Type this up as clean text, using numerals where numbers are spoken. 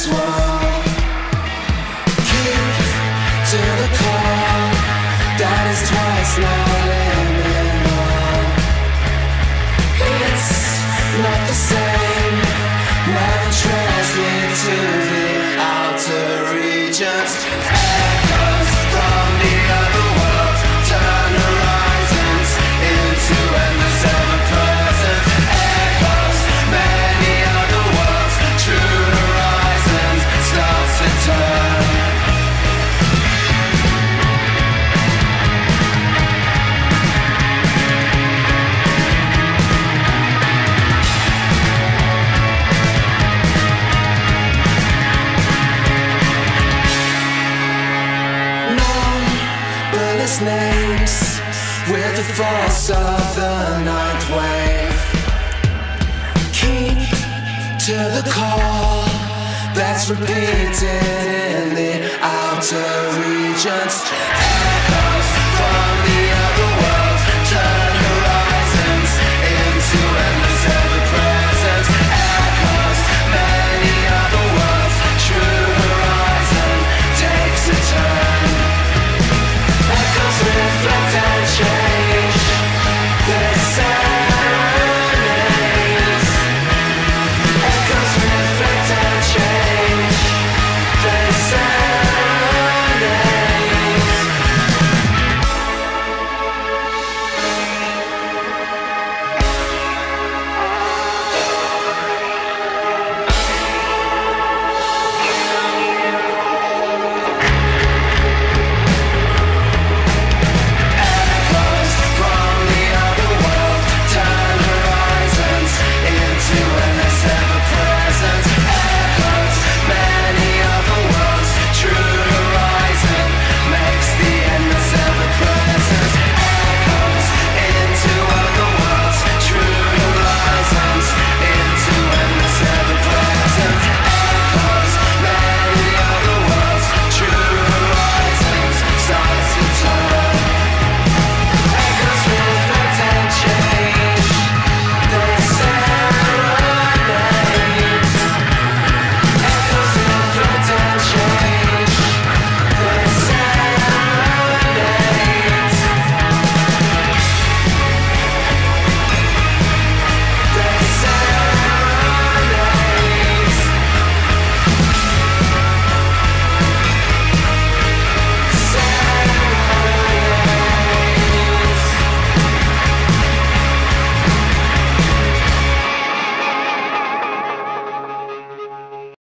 this wall. Keep to the call. That is twice now liminal. It's not the same. Never translate to the outer regions. Echoes from the other world turn horizons into endless ever-present. Echoes, many other worlds, true horizons starts to turn. Names with the force of the ninth wave. Keep to the call that's repeated in the outer regions.